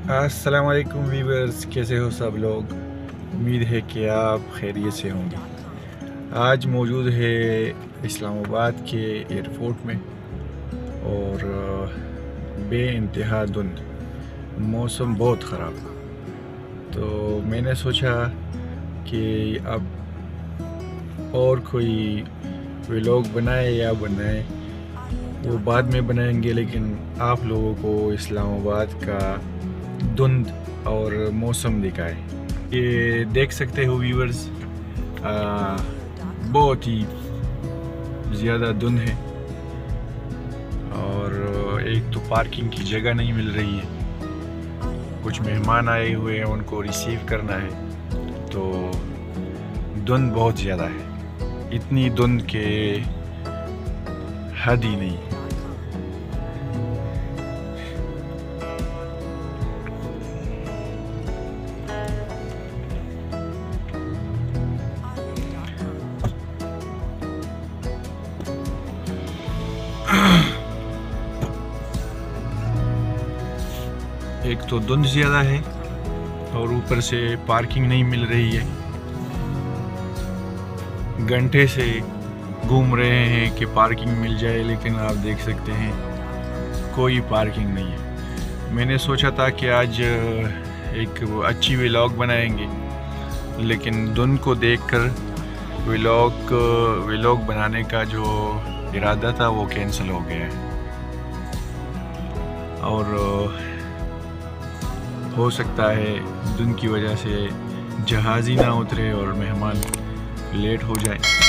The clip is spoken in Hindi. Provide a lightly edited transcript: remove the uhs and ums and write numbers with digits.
अस्सलाम वालेकुम वीवर्स, कैसे हो सब लोग। उम्मीद है कि आप खैरियत से होंगे। आज मौजूद है इस्लामाबाद के एयरपोर्ट में और बेइंतहा धुंध, मौसम बहुत ख़राब। तो मैंने सोचा कि अब और कोई व्लॉग बनाए या बनाए, वो बाद में बनाएंगे, लेकिन आप लोगों को इस्लामाबाद का धुंध और मौसम दिखाए। ये देख सकते हो व्यूअर्स, बहुत ही ज़्यादा धुंध है और एक तो पार्किंग की जगह नहीं मिल रही है। कुछ मेहमान आए हुए हैं, उनको रिसीव करना है, तो धुंध बहुत ज़्यादा है। इतनी धुंध के हद ही नहीं। एक तो धुंध ज़्यादा है और ऊपर से पार्किंग नहीं मिल रही है। घंटे से घूम रहे हैं कि पार्किंग मिल जाए, लेकिन आप देख सकते हैं कोई पार्किंग नहीं है। मैंने सोचा था कि आज एक अच्छी व्लॉग बनाएंगे, लेकिन धुंध को देखकर व्लॉग बनाने का जो इरादा था वो कैंसिल हो गया है। और हो सकता है धुंध की वजह से जहाज़ ही ना उतरे और मेहमान लेट हो जाए।